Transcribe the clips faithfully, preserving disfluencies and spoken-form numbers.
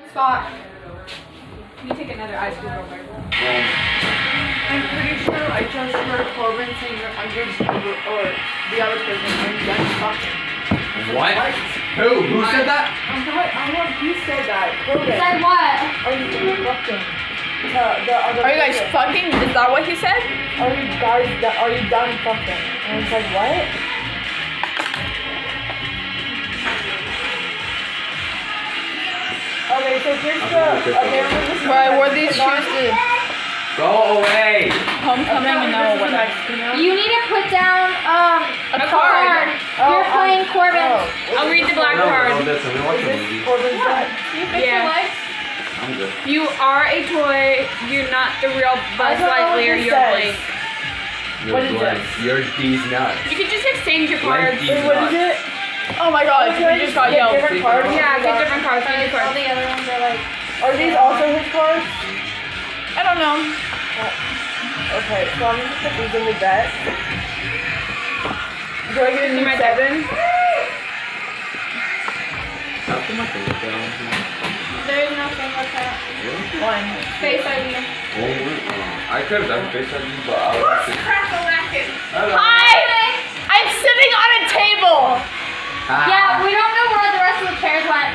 Scott. You take another ice cream real quick. I'm pretty sure I just heard Corbin saying that I'm just or the other person I'm done fucking. What? What? Who? Who said that? I thought I don't know if you said that. Corbin. Said what? Are you fucking? The, the other Are you guys person. fucking? Is that what he said? Are you guys? Are you done fucking? And it's like what? Okay, so here's the. Okay, remember this. Right, were these shoes to Go away! homecoming and no This is what? Mexican. You need to put down um A card. Oh, You're um, playing Corbin. oh. I'll read the black No, card. no, listen, we watch Is a this movie. Corbin's dad? You fix Yeah. your legs? I'm good. You are a toy. You're not the real Buzz don't know what Lightyear. this You're says. Blake. You're What is blank. this? You're these nuts. You can just exchange your Blank cards. these Wait, what is nuts. it? Oh my god, Okay, we just got get yelled. different cards. Yeah, get different cards. Get new All cards. the other ones are like. Are these also his cards? I don't know. Okay, so I'm just gonna put these in the deck. Do I get a new My seven? How come I can look at all There's nothing like that. Really? One. Face I D. Oh, uh, I could have done face I D, but I was actually. Hello. Hi! I'm sitting on a table! Hi. Yeah, we don't know where the rest of the chairs went.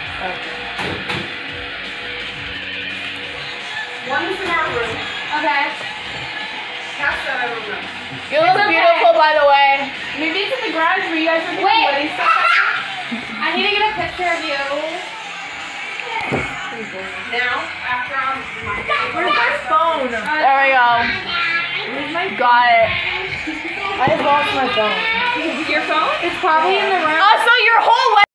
One is in our room. Okay. That's that I don't know. You look okay. beautiful, by the way. Maybe it's in the garage where you guys are getting Wait. wedding stuff. I need to get a picture of you. Now, after I'm my Where's my phone? There we go. Where's my Got it. I have lost my phone. Your phone? It's probably in the room. Also, your whole